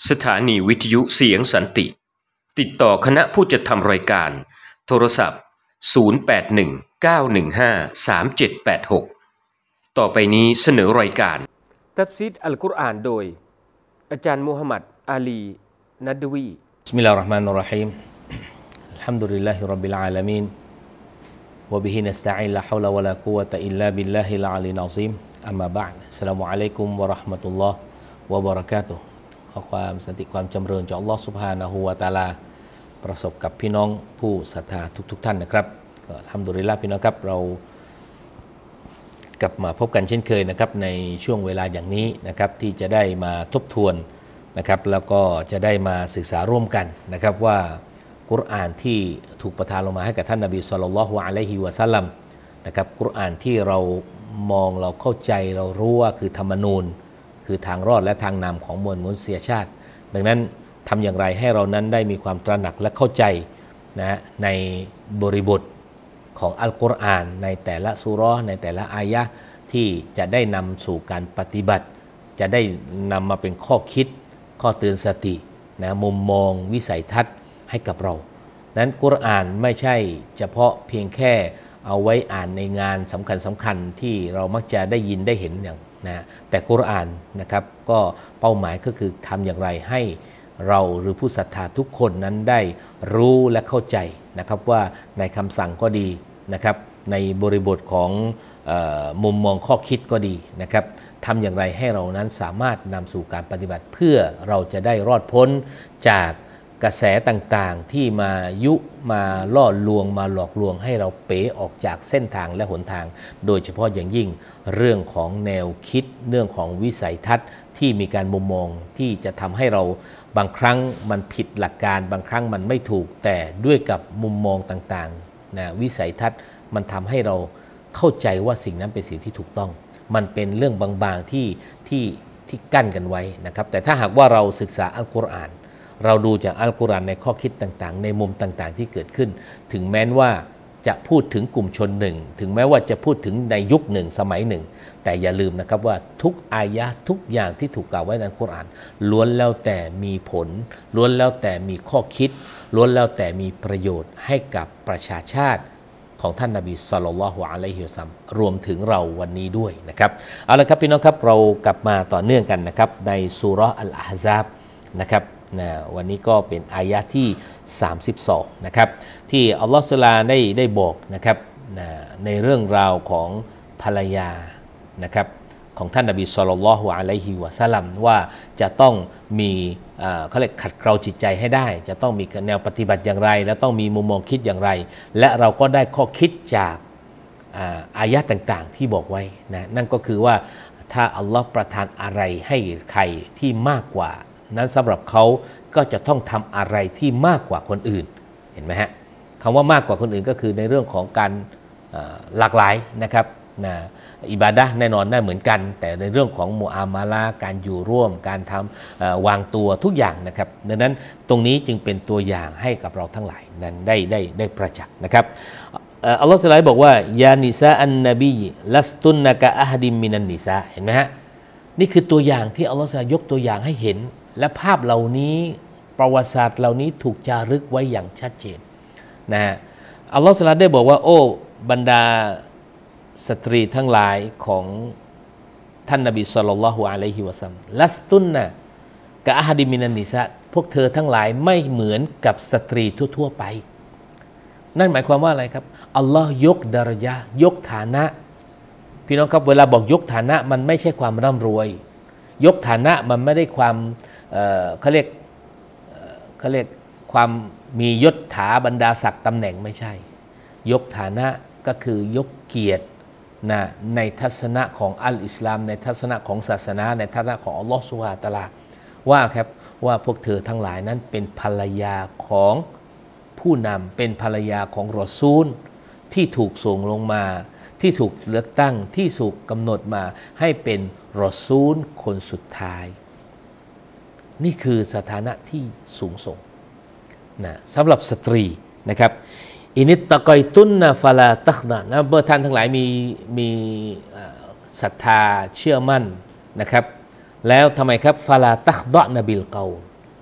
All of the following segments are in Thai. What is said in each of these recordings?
สถานีวิทยุเสียงสันติติดต่อคณะผู้จัดทำรายการโทรศัพท์0819153786ต่อไปนี้เสนอรายการตัฟซีรอัลกุรอานโดยอาจารย์มูฮัมหมัดอาลีนัดวีบิสมิลลาฮิรเราะห์มานิรเราะฮีมอัลฮัมดุลิลลาฮิร็อบบิลอาลามีนวะบิฮินัสตะอีนลาฮาวละวะลากุวะตะอิลลาบิลลาฮิลอาลีลอะซีมอัมมาบะอ์ดอัสสลามุอะลัยกุมวะเราะห์มะตุลลอฮ์วะบะเราะกาตุฮ์ขอความสันติความจำเริญจากอัลลอฮ์ซุบฮานะฮูวะตะอาลาประสบกับพี่น้องผู้ศรัทธาทุกท่านนะครับก็อัลฮัมดุลิลลาห์พี่น้องครับเรากลับมาพบกันเช่นเคยนะครับในช่วงเวลาอย่างนี้นะครับที่จะได้มาทบทวนนะครับแล้วก็จะได้มาศึกษาร่วมกันนะครับว่ากุรอานที่ถูกประทานลงมาให้กับท่านนบีศ็อลลัลลอฮุอะลัยฮิวะซัลลัมนะครับกุรอานที่เรามองเราเข้าใจเรารู้ว่าคือธรรมนูญคือทางรอดและทางนำของมวลมนุษยชาติดังนั้นทำอย่างไรให้เรานั้นได้มีความตระหนักและเข้าใจนะในบริบทของอัลกุรอานในแต่ละซูเราะห์ในแต่ละอายะห์ที่จะได้นำสู่การปฏิบัติจะได้นำมาเป็นข้อคิดข้อเตือนสตินะมุมมองวิสัยทัศน์ให้กับเรานั้นกุรอานไม่ใช่เฉพาะเพียงแค่เอาไว้อ่านในงานสำคัญที่เรามักจะได้ยินได้เห็นอย่างนะแต่กุรอานนะครับก็เป้าหมายก็คือทำอย่างไรให้เราหรือผู้ศรัทธาทุกคนนั้นได้รู้และเข้าใจนะครับว่าในคำสั่งก็ดีนะครับในบริบทของมุมมองข้อคิดก็ดีนะครับทำอย่างไรให้เรานั้นสามารถนำสู่การปฏิบัติเพื่อเราจะได้รอดพ้นจากกระแสต่างๆที่มายุมาล่อลวงมาหลอกลวงให้เราเป๋ออกจากเส้นทางและหนทางโดยเฉพาะอย่างยิ่งเรื่องของแนวคิดเรื่องของวิสัยทัศน์ที่มีการมุมมองที่จะทำให้เราบางครั้งมันผิดหลักการบางครั้งมันไม่ถูกแต่ด้วยกับมุมมองต่างๆนะวิสัยทัศน์มันทำให้เราเข้าใจว่าสิ่งนั้นเป็นสิ่งที่ถูกต้องมันเป็นเรื่องบางๆที่กั้นกันไว้นะครับแต่ถ้าหากว่าเราศึกษาอัลกุรอานเราดูจากอัลกุรอานในข้อคิดต่างๆในมุมต่างๆที่เกิดขึ้นถึงแม้ว่าจะพูดถึงกลุ่มชนหนึ่งถึงแม้ว่าจะพูดถึงในยุคหนึ่งสมัยหนึ่งแต่อย่าลืมนะครับว่าทุกอายะห์ทุกอย่างที่ถูกกล่าวไว้ในอัลกุรอานล้วนแล้วแต่มีผลล้วนแล้วแต่มีข้อคิดล้วนแล้วแต่มีประโยชน์ให้กับประชาชาติของท่านนบีศ็อลลัลลอฮุอะลัยฮิวะซัลลัมรวมถึงเราวันนี้ด้วยนะครับเอาละครับพี่น้องครับเรากลับมาต่อเนื่องกันนะครับในซูเราะห์อัลอะห์ซาบนะครับวันนี้ก็เป็นอายะที่32นะครับที่อัลลอฮฺซุบฮานะฮูวะตะอาลาได้บอกนะครับในเรื่องราวของภรรยานะครับของท่านนบีศ็อลลัลลอฮุอะลัยฮิวะซัลลัมว่าจะต้องมีเขาเรียกขัดเกลาจิตใจให้ได้จะต้องมีแนวปฏิบัติอย่างไรและต้องมีมุมมองคิดอย่างไรและเราก็ได้ข้อคิดจากอายะต่างๆที่บอกไว้นะนั่นก็คือว่าถ้าอัลลอฮฺประทานอะไรให้ใครที่มากกว่านั้นสำหรับเขาก็จะต้องทำอะไรที่มากกว่าคนอื่นเห็นไหมฮะคำว่ามากกว่าคนอื่นก็คือในเรื่องของการหลากหลายนะครับอิบาดะห์แน่นอนได้เหมือนกันแต่ในเรื่องของมุอามาละห์การอยู่ร่วมการทำวางตัวทุกอย่างนะครับดังนั้นตรงนี้จึงเป็นตัวอย่างให้กับเราทั้งหลายนั้นได้ประจักษ์นะครับอัลลอฮฺสุบฮานะฮูวะตะอาลาบอกว่ายานิซาอันนบีลัสตุนนะกะอะฮดิมมินันนิซาเห็นไหมฮะนี่คือตัวอย่างที่อัลลอฮฺสุบฮานะฮูวะตะอาลายกตัวอย่างให้เห็นและภาพเหล่านี้ประวัติศาสตร์เหล่านี้ถูกจารึกไว้อย่างชัดเจนนะอัลลอฮฺสุบฮานะฮูวะตะอาลาได้บอกว่าโอ้บรรดาสตรีทั้งหลายของท่านนบีศ็อลลัลลอฮุอะลัยฮิวะซัลลัมลัสตุนนะกะอะฮดิมินันนิซาพวกเธอทั้งหลายไม่เหมือนกับสตรีทั่วๆไปนั่นหมายความว่าอะไรครับอัลลอฮ์ยกดารญะห์ยกฐานะพี่น้องครับเวลาบอกยกฐานะมันไม่ใช่ความร่ำรวยยกฐานะมันไม่ได้ความเขาเรียกความมียศถาบรรดาศักดิ์ตำแหน่งไม่ใช่ยกฐานะก็คือยกเกียรติในทัศนะของอัลอิสลามในทัศนะของศาสนาในทัศนะของอัลลอฮฺซุบฮานะฮูวะตะอาลาว่าครับว่าพวกเธอทั้งหลายนั้นเป็นภรรยาของผู้นำเป็นภรรยาของรอซูลที่ถูกส่งลงมาที่ถูกเลือกตั้งที่ถูกกำหนดมาให้เป็นรอซูลคนสุดท้ายนี่คือสถานะที่สูงส่งนะสำหรับสตรีนะครับอินิตตะกอยตุนนะฟาลาตักนะนะเมื่อท่านทั้งหลายมีศรัทธาเชื่อมั่นนะครับแล้วทำไมครับฟาลาตักดะนะบิลเกา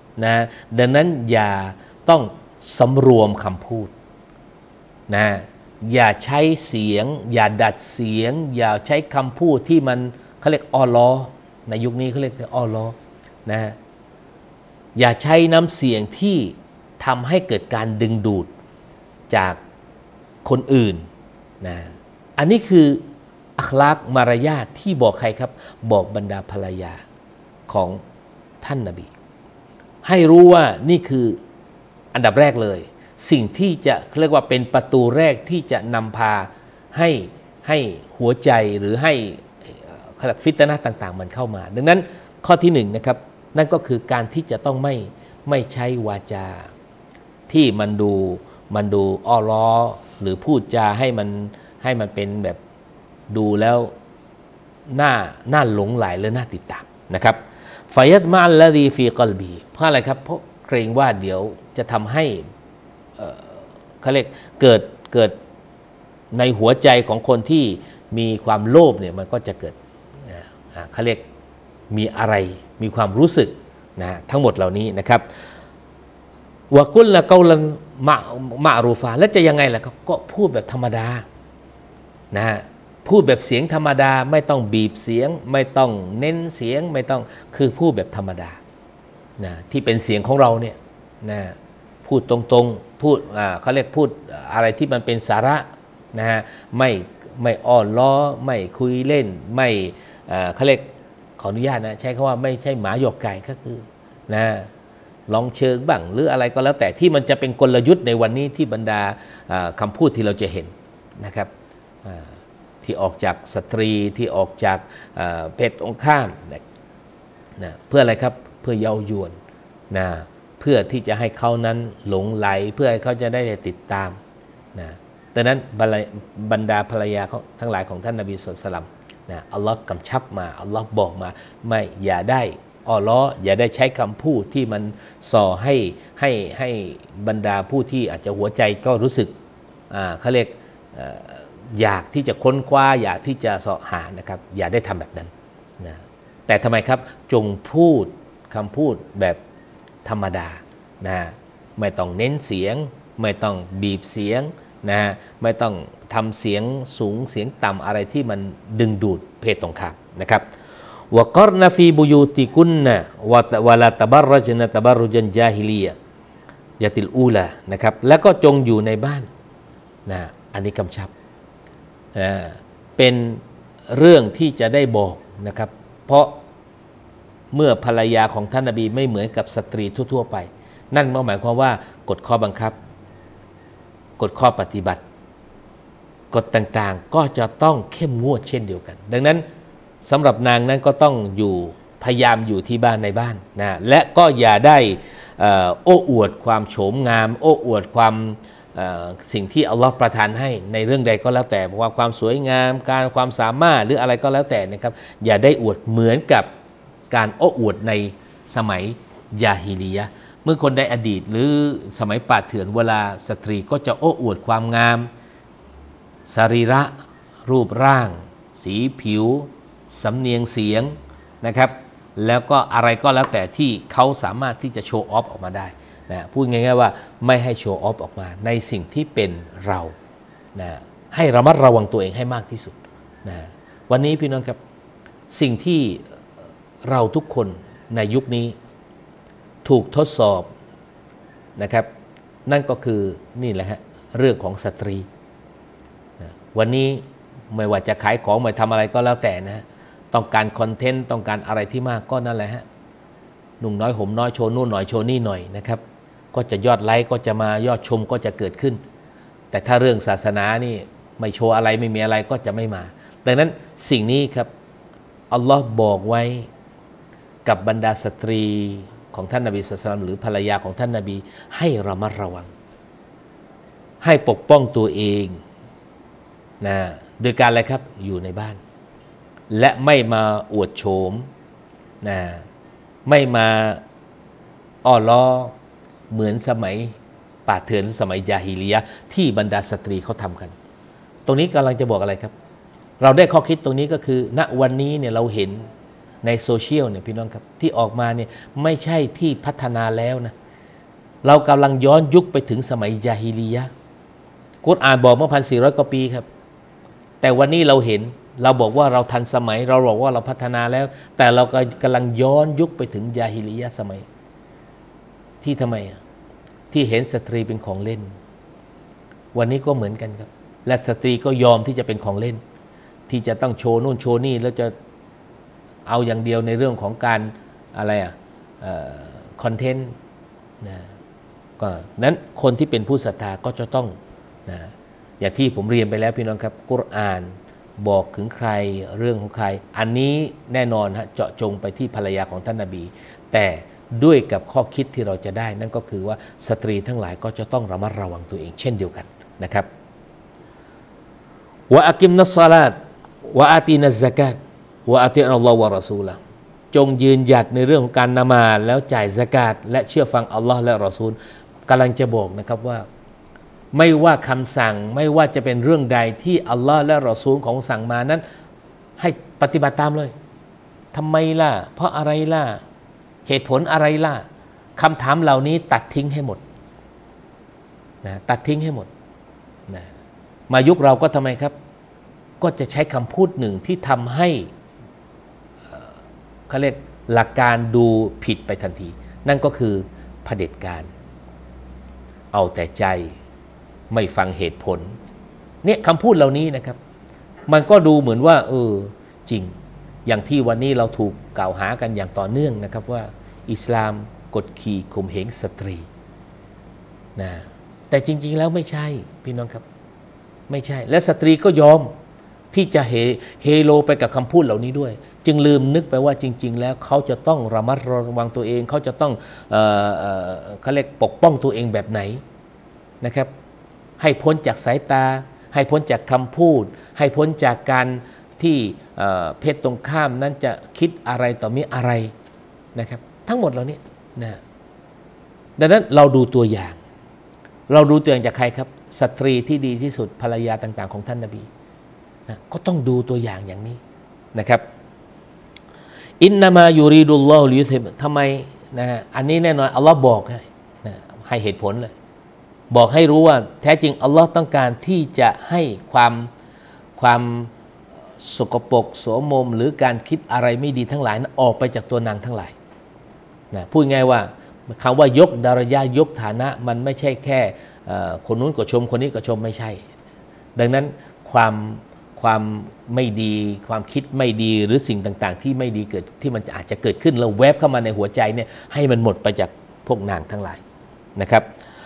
นะดังนั้นอย่าต้องสำรวมคำพูดนะอย่าใช้เสียงอย่าดัดเสียงอย่าใช้คำพูดที่มันเขาเรียกอ้อล้อในยุคนี้เขาเรียกอ้อล้อนะอย่าใช้น้ำเสียงที่ทำให้เกิดการดึงดูดจากคนอื่นนะอันนี้คืออัคลากมารยาทที่บอกใครครับบอกบรรดาภรรยาของท่านนบีให้รู้ว่านี่คืออันดับแรกเลยสิ่งที่จะเรียกว่าเป็นประตูแรกที่จะนำพาให้หัวใจหรือให้ฟิตนะห์ต่างๆมันเข้ามาดังนั้นข้อที่หนึ่งนะครับนั่นก็คือการที่จะต้องไม่ใช้วาจาที่มันดูอ้อล้อหรือพูดจาให้มันเป็นแบบดูแล้วน่าหลงไหลและน่าติดตามนะครับฟายัดมาอัลลดีฟีกัลบีเพราะอะไรครับเพราะเกรงว่าเดี๋ยวจะทำให้เขาเรียกเกิดในหัวใจของคนที่มีความโลภเนี่ยมันก็จะเกิดเขาเรียกมีอะไรมีความรู้สึกนะทั้งหมดเหล่านี้นะครับวะกุลละกอลันมะรูฟาแล้วจะยังไงล่ะครับก็พูดแบบธรรมดานะพูดแบบเสียงธรรมดาไม่ต้องบีบเสียงไม่ต้องเน้นเสียงไม่ต้องคือพูดแบบธรรมดานะที่เป็นเสียงของเราเนี่ยนะพูดตรงๆพูดเขาเรียกพูดอะไรที่มันเป็นสาระนะฮะไม่อ้อนล้อไม่คุยเล่นไม่เขาเรียกขออนุญาตนะใช้คำว่าไม่ใช่หมาหยอกไก่ก็คือนะลองเชิงบ้างหรืออะไรก็แล้วแต่ที่มันจะเป็นกลยุทธ์ในวันนี้ที่บรรดาคำพูดที่เราจะเห็นนะครับที่ออกจากสตรีที่ออกจากเพศตรงข้ามนะเพื่ออะไรครับเพื่อเย้ายวนนะเพื่อที่จะให้เขานั้นหลงไหลเพื่อให้เขาจะได้ติดตามนะดังนั้นบรรดาภรรยาทั้งหลายของท่านนบีศ็อลลัลลอฮุอะลัยฮิวะซัลลัมนะอัลลอฮ์กำชับมาอัลลอฮ์บอกมาไม่อย่าได้อ้อล้ออย่าได้ใช้คำพูดที่มันส่อให้บรรดาผู้ที่อาจจะหัวใจก็รู้สึกเขาเรียกอยากที่จะค้นคว้าอยากที่จะเสาะหานะครับอย่าได้ทำแบบนั้นนะแต่ทำไมครับจงพูดคำพูดแบบธรรมดานะไม่ต้องเน้นเสียงไม่ต้องบีบเสียงนะไม่ต้องทำเสียงสูงเสียงต่ำอะไรที่มันดึงดูดเพศตรงข้ามนะครับวะกรนฟีบุยูติกุนนะวะลาตะบัรรจนะตะบัรรุจันญาฮิลียะยะติลอูลานะครับแล้วก็จงอยู่ในบ้านนะอันนี้กำชับเป็นเรื่องที่จะได้บอกนะครับเพราะเมื่อภรรยาของท่านนบีไม่เหมือนกับสตรีทั่วๆไปนั่นหมายความว่ากฎข้อบังคับกฎข้อปฏิบัติกฎต่างๆก็จะต้องเข้มงวดเช่นเดียวกันดังนั้นสำหรับนางนั้นก็ต้องอยู่พยายามอยู่ที่บ้านในบ้านนะและก็อย่าได้โอ้อวดความโฉมงามโอ้อวดความสิ่งที่อัลลอฮ์ประทานให้ในเรื่องใดก็แล้วแต่ความสวยงามการความสามารถหรืออะไรก็แล้วแต่นะครับอย่าได้อวดเหมือนกับการโอ้อวดในสมัยยาฮิลียะห์เมื่อคนในอดีตหรือสมัยป่าเถื่อนเวลาสตรีก็จะโอ้อวดความงามสรีระรูปร่างสีผิวสำเนียงเสียงนะครับแล้วก็อะไรก็แล้วแต่ที่เขาสามารถที่จะโชว์ออฟออกมาได้นะพูดง่ายๆว่าไม่ให้โชว์ออฟออกมาในสิ่งที่เป็นเรานะให้ระมัดระวังตัวเองให้มากที่สุดนะวันนี้พี่น้องครับสิ่งที่เราทุกคนในยุคนี้ถูกทดสอบนะครับนั่นก็คือนี่แหละฮะเรื่องของสตรีนะวันนี้ไม่ว่าจะขายของไม่ทำอะไรก็แล้วแต่นะต้องการคอนเทนต์ต้องการอะไรที่มากก็นั่นแหละฮะนุ่งน้อยห่มน้อยโชว์นู่นหน่อยโชว์นี่หน่อยนะครับก็จะยอดไลค์ก็จะมายอดชมก็จะเกิดขึ้นแต่ถ้าเรื่องศาสนานี่ไม่โชว์อะไรไม่มีอะไรก็จะไม่มาดังนั้นสิ่งนี้ครับอัลลอฮ์บอกไว้กับบรรดาสตรีของท่านนบีศ็อลลัลลอฮุอะลัยฮิวะซัลลัมหรือภรรยาของท่านนบีให้ระมัดระวังให้ปกป้องตัวเองนะโดยการอะไรครับอยู่ในบ้านและไม่มาอวดโฉมนะไม่มาอ้อล้อเหมือนสมัยป่าเถื่อนสมัยญาฮิลียะห์ที่บรรดาสตรีเขาทำกันตรงนี้กำลังจะบอกอะไรครับเราได้ข้อคิดตรงนี้ก็คือณวันนี้เนี่ยเราเห็นในโซเชียลเนี่ยพี่น้องครับที่ออกมาเนี่ยไม่ใช่ที่พัฒนาแล้วนะเรากำลังย้อนยุคไปถึงสมัยญาฮิลียะห์กุรอานบอกเมื่อ1,400 กว่าปีครับแต่วันนี้เราเห็นเราบอกว่าเราทันสมัยเราบอกว่าเราพัฒนาแล้วแต่เรากำลังย้อนยุคไปถึงญาฮิลียะห์สมัยที่ทำไมที่เห็นสตรีเป็นของเล่นวันนี้ก็เหมือนกันครับและสตรีก็ยอมที่จะเป็นของเล่นที่จะต้องโชว์นู่นโชว์นี่แล้วจะเอาอย่างเดียวในเรื่องของการอะไรคอนเทนต์นะก็นั้นคนที่เป็นผู้ศรัทธาก็จะต้องนะอย่างที่ผมเรียนไปแล้วพี่น้องครับกุรอานบอกถึงใครเรื่องของใครอันนี้แน่นอนฮะเจาะจงไปที่ภรรยาของท่านนบีแต่ด้วยกับข้อคิดที่เราจะได้นั่นก็คือว่าสตรีทั้งหลายก็จะต้องระมัดระวังตัวเองเช่นเดียวกันนะครับวะอักิมนัสศอลาตวะอาตีนัซซะกาตวะอาติอัลลอฮ์วะรอซูละจงยืนหยัดในเรื่องของการละหมาดแล้วจ่ายซะกาตและเชื่อฟังอัลลอฮ์และรอซูลกำลังจะบอกนะครับว่าไม่ว่าคำสั่งไม่ว่าจะเป็นเรื่องใดที่อัลลอฮ์และรอซูลของสั่งมานั้นให้ปฏิบัติตามเลยทำไมล่ะเพราะอะไรล่ะเหตุผลอะไรล่ะคำถามเหล่านี้ตัดทิ้งให้หมดนะตัดทิ้งให้หมดนะมายุคเราก็ทำไมครับก็จะใช้คำพูดหนึ่งที่ทำให้เขาเรียกหลักการดูผิดไปทันทีนั่นก็คือเผด็จการเอาแต่ใจไม่ฟังเหตุผลเนี่ยคำพูดเหล่านี้นะครับมันก็ดูเหมือนว่าจริงอย่างที่วันนี้เราถูกกล่าวหากันอย่างต่อเนื่องนะครับว่าอิสลามกดขี่ข่มเหงสตรีนะแต่จริงๆแล้วไม่ใช่พี่น้องครับไม่ใช่และสตรีก็ยอมที่จะเฮโลไปกับคำพูดเหล่านี้ด้วยจึงลืมนึกไปว่าจริงๆแล้วเขาจะต้องระมัดระวังตัวเองเขาจะต้องเขาเรียกปกป้องตัวเองแบบไหนนะครับให้พ้นจากสายตาให้พ้นจากคำพูดให้พ้นจากการที่เพศตรงข้ามนั้นจะคิดอะไรต่อมีอะไรนะครับทั้งหมดเหล่านี้นะดังนั้นเราดูตัวอย่างจากใครครับสตรีที่ดีที่สุดภรรยาต่างๆของท่านนบีนะก็ต้องดูตัวอย่างอย่างนี้นะครับอินนามายูรีดุลลอฮุลิยุทิบทำไมนะอันนี้แน่นอนอัลลอฮ์บอกให้เหตุผลเลยบอกให้รู้ว่าแท้จริงอัลลอฮ์ต้องการที่จะให้ความสกปรกโสมมหรือการคิดอะไรไม่ดีทั้งหลายนั้นออกไปจากตัวนางทั้งหลายนะพูดง่ายว่าคำว่ายกดารายะยกฐานะมันไม่ใช่แค่คนนู้นก็ชมคนนี้ก็ชมไม่ใช่ดังนั้นความไม่ดีความคิดไม่ดีหรือสิ่งต่างๆที่ไม่ดีเกิดที่มันอาจจะเกิดขึ้นแล้วแวบเข้ามาในหัวใจเนี่ยให้มันหมดไปจากพวกนางทั้งหลายนะครับ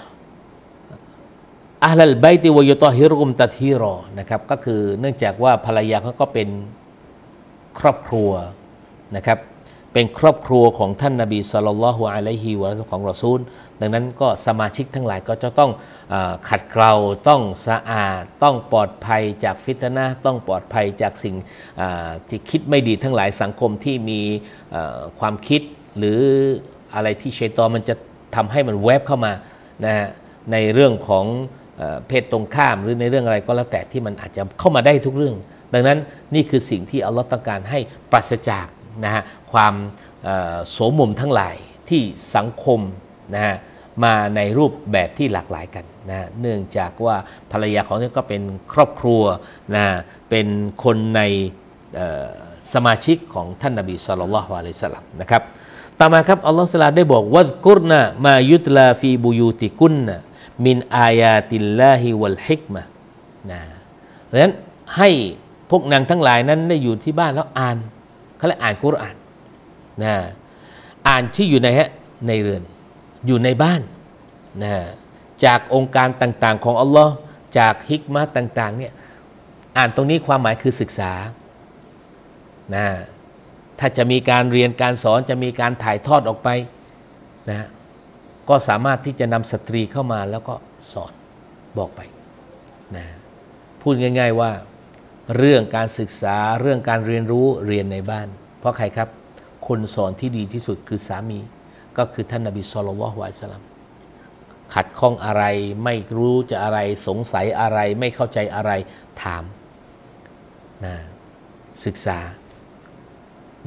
อะห์ลัลบัยติวะยุตอฮิรุมตัตฮีรอนะครับก็คือเนื่องจากว่าภรรยาเขาก็เป็นครอบครัวนะครับเป็นครอบครัวของท่านนบีศ็อลลัลลอฮุอะลัยฮิวะซัลลัมของรอซูลดังนั้นก็สมาชิกทั้งหลายก็จะต้องขัดเกลาต้องสะอาดต้องปลอดภัยจากฟิตนะห์ต้องปลอดภัยจากสิ่งที่คิดไม่ดีทั้งหลายสังคมที่มีความคิดหรืออะไรที่ชัยฏอนมันจะทำให้มันแวบเข้ามานะในเรื่องของเพศตรงข้ามหรือในเรื่องอะไรก็แล้วแต่ที่มันอาจจะเข้ามาได้ทุกเรื่องดังนั้นนี่คือสิ่งที่อัลลอฮ์ต้องการให้ปราศจากนะฮะความโสมมทั้งหลายที่สังคมนะฮะมาในรูปแบบที่หลากหลายกันนะเนื่องจากว่าภรรยาของเขาก็เป็นครอบครัวนะเป็นคนในสมาชิกของท่านนบีศ็อลลัลลอฮุอะลัยฮิวะซัลลัมนะครับต่อมาครับอัลลอฮฺซุบฮานะฮูวะตะอาลาได้บอกวัซกุรนะมายุตลาฟีบุยูติกุนนะมินอายาติลลาฮิวัลฮิกมะนะดังนั้นให้พวกนางทั้งหลายนั้นได้อยู่ที่บ้านแล้วอ่านเขาเรียกอ่านกุรอานนะอ่านที่อยู่ในเรือนอยู่ในบ้านนะจากองค์การต่างๆของอัลลอฮ์จากฮิกมะห์ต่างๆเนี่ยอ่านตรงนี้ความหมายคือศึกษานะถ้าจะมีการเรียนการสอนจะมีการถ่ายทอดออกไปนะก็สามารถที่จะนำสตรีเข้ามาแล้วก็สอนบอกไปนะพูดง่ายๆว่าเรื่องการศึกษาเรื่องการเรียนรู้เรียนในบ้านเพราะใครครับคนสอนที่ดีที่สุดคือสามีก็คือท่านนบีศ็อลลัลลอฮุอะลัยฮิวะซัลลัมขัดข้องอะไรไม่รู้จะอะไรสงสัยอะไรไม่เข้าใจอะไรถามนะศึกษานั้น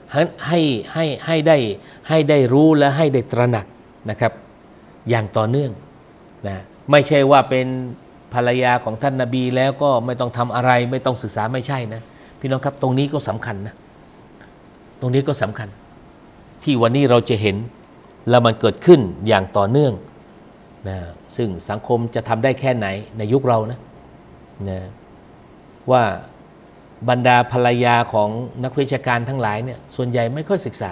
ให้ได้รู้และให้ได้ตระหนักนะครับอย่างต่อเนื่องนะไม่ใช่ว่าเป็นภรรยาของท่านนบีแล้วก็ไม่ต้องทำอะไรไม่ต้องศึกษาไม่ใช่นะพี่น้องครับตรงนี้ก็สำคัญนะตรงนี้ก็สำคัญที่วันนี้เราจะเห็นแล้วมันเกิดขึ้นอย่างต่อเนื่องนะซึ่งสังคมจะทำได้แค่ไหนในยุคเรานะว่าบรรดาภรรยาของนักวิชาการทั้งหลายเนี่ยส่วนใหญ่ไม่ค่อยศึกษา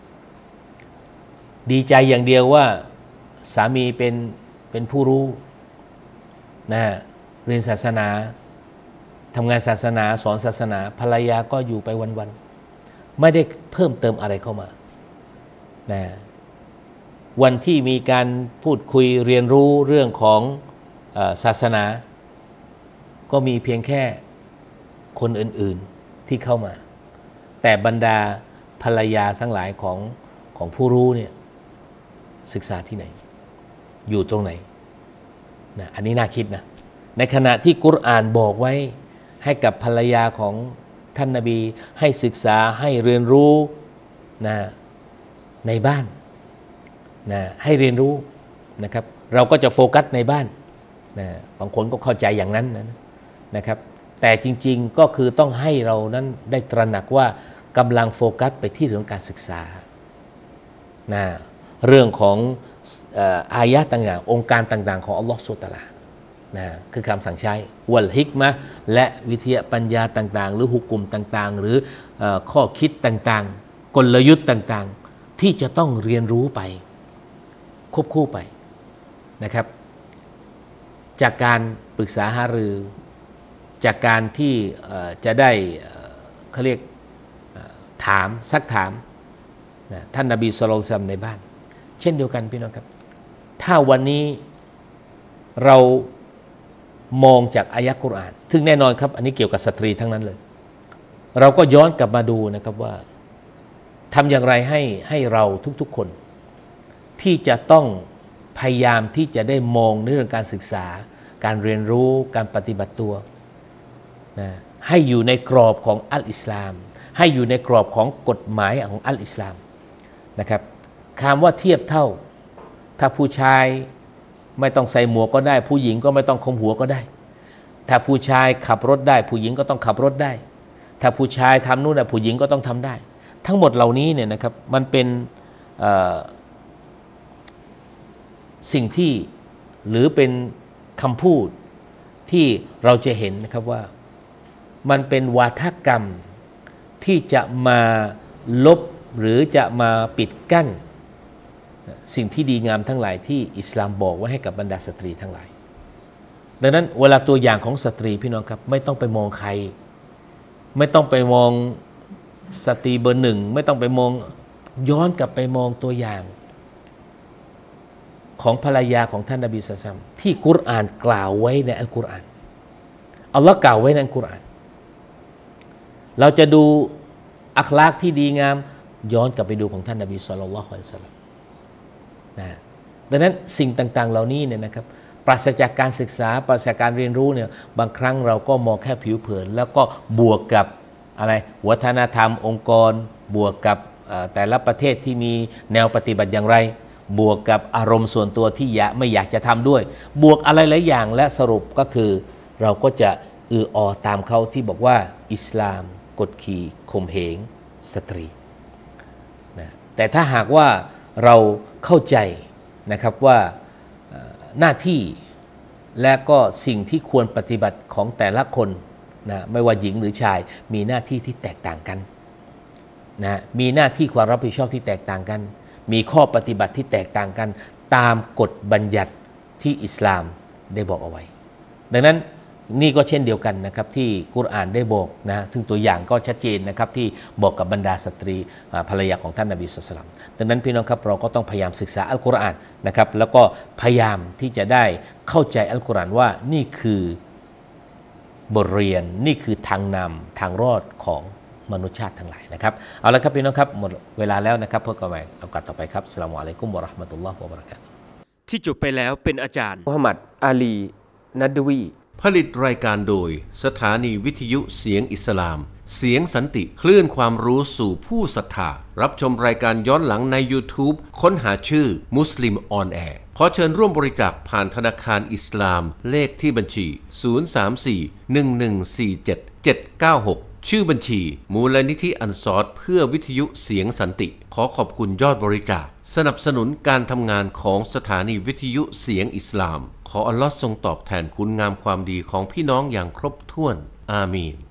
ดีใจอย่างเดียวว่าสามีเป็นผู้รู้นะเรียนศาสนาทำงานศาสนาสอนศาสนาภรรยาก็อยู่ไปวันๆไม่ได้เพิ่มเติมอะไรเข้ามานะวันที่มีการพูดคุยเรียนรู้เรื่องของศาสนาก็มีเพียงแค่คนอื่นๆที่เข้ามาแต่บรรดาภรรยาทั้งหลายของผู้รู้เนี่ยศึกษาที่ไหนอยู่ตรงไหนนะอันนี้น่าคิดนะในขณะที่กุรอานบอกไว้ให้กับภรรยาของท่านนบีให้ศึกษาให้เรียนรู้นะในบ้านนะให้เรียนรู้นะครับเราก็จะโฟกัสในบ้านนะบางคนก็เข้าใจอย่างนั้นนะครับแต่จริงๆก็คือต้องให้เรานั้นได้ตระหนักว่ากำลังโฟกัสไปที่เรื่องการศึกษานะเรื่องของอายะห์ต่างๆองค์การต่างๆของอัลลอฮฺซุบฮานะฮูวะตะอาลานะคือคำสั่งใช้วัลฮิกมะห์และวิทยาปัญญาต่างๆหรือหุกุมต่างๆหรือข้อคิดต่างๆกลยุทธ์ต่างๆที่จะต้องเรียนรู้ไปควบคู่ไปนะครับจากการปรึกษาหารือจากการที่จะได้เขาเรียกถามซักถามนะท่านนบีศ็อลลัลลอฮุอะลัยฮิวะซัลลัมในบ้านเช่นเดียวกันพี่น้องครับถ้าวันนี้เรามองจากอายะห์กุรอานซึ่งแน่นอนครับอันนี้เกี่ยวกับสตรีทั้งนั้นเลยเราก็ย้อนกลับมาดูนะครับว่าทำอย่างไรให้เราทุกๆคนที่จะต้องพยายามที่จะได้มองในเรื่องการศึกษาการเรียนรู้การปฏิบัติตัวนะให้อยู่ในกรอบของอัลอิสลามให้อยู่ในกรอบของกฎหมายของอัลอิสลามนะครับคำว่าเทียบเท่าถ้าผู้ชายไม่ต้องใส่หมวกก็ได้ผู้หญิงก็ไม่ต้องคลุมหัวก็ได้ถ้าผู้ชายขับรถได้ผู้หญิงก็ต้องขับรถได้ถ้าผู้ชายทำนู่นผู้หญิงก็ต้องทำได้ทั้งหมดเหล่านี้เนี่ยนะครับมันเป็นสิ่งที่หรือเป็นคำพูดที่เราจะเห็นนะครับว่ามันเป็นวาทกรรมที่จะมาลบหรือจะมาปิดกั้นสิ่งที่ดีงามทั้งหลายที่อิสลามบอกไว้ให้กับบรรดาสตรีทั้งหลายดังนั้นเวลาตัวอย่างของสตรีพี่น้องครับไม่ต้องไปมองใครไม่ต้องไปมองสตรีเบอร์หนึ่งไม่ต้องไปมองย้อนกลับไปมองตัวอย่างของภรรยาของท่านนบีศ็อลลัลลอฮุอะลัยฮิวะซัลลัมที่กุรอานกล่าวไว้ในอัลกุรอานอัลลอฮ์กล่าวไว้ในอัลกุรอานเราจะดูอัคลากที่ดีงามย้อนกลับไปดูของท่านนบีศ็อลลัลลอฮุอะลัยฮิวะซัลลัมนะดังนั้นสิ่งต่างๆเหล่านี้เนี่ยนะครับปราศจากการศึกษาปราศจากการเรียนรู้เนี่ยบางครั้งเราก็มองแค่ผิวเผินแล้วก็บวกกับอะไรวัฒนธรรมองค์กรบวกกับแต่ละประเทศที่มีแนวปฏิบัติอย่างไรบวกกับอารมณ์ส่วนตัวที่ไม่อยากจะทำด้วยบวกอะไรหลายอย่างและสรุปก็คือเราก็จะอตามเขาที่บอกว่าอิสลามกดขี่ข่มเหงสตรีนะแต่ถ้าหากว่าเราเข้าใจนะครับว่าหน้าที่และก็สิ่งที่ควรปฏิบัติของแต่ละคนนะไม่ว่าหญิงหรือชายมีหน้าที่ที่แตกต่างกันนะมีหน้าที่ความรับผิดชอบที่แตกต่างกันมีข้อปฏิบัติที่แตกต่างกันตามกฎบัญญัติที่อิสลามได้บอกเอาไว้ดังนั้นนี่ก็เช่นเดียวกันนะครับที่กุรอานได้บอกนะซึ่งตัวอย่างก็ชัดเจนนะครับที่บอกกับบรรดาสตรีภรรยาของท่านนบีศ็อลลัลลอฮุอะลัยฮิวะซัลลัมดังนั้นพี่น้องครับเราก็ต้องพยายามศึกษาอัลกุรอานนะครับแล้วก็พยายามที่จะได้เข้าใจอัลกุรอานว่านี่คือบทเรียนนี่คือทางนำทางรอดของมนุษยชาติทั้งหลายนะครับเอาละครับพี่น้องครับหมดเวลาแล้วนะครับพบกันใหม่โอกาสต่อไปครับอัสสลามุอะลัยกุมวะเราะห์มะตุลลอฮ์วะบะเราะกาตุฮ์ที่จบไปแล้วเป็นอาจารย์มุฮัมมัดอาลีนัดวีผลิตรายการโดยสถานีวิทยุเสียงอิสลามเสียงสันติคลื่นความรู้สู่ผู้ศรัทธารับชมรายการย้อนหลังใน YouTube ค้นหาชื่อมุสลิมออนแอร์ขอเชิญร่วมบริจาคผ่านธนาคารอิสลามเลขที่บัญชี034-1147-796ชื่อบัญชีมูลนิธิอันซอรเพื่อวิทยุเสียงสันติขอขอบคุณยอดบริจาคสนับสนุนการทำงานของสถานีวิทยุเสียงอิสลามขออัลลอฮ์ทรงตอบแทนคุณงามความดีของพี่น้องอย่างครบถ้วนอามีน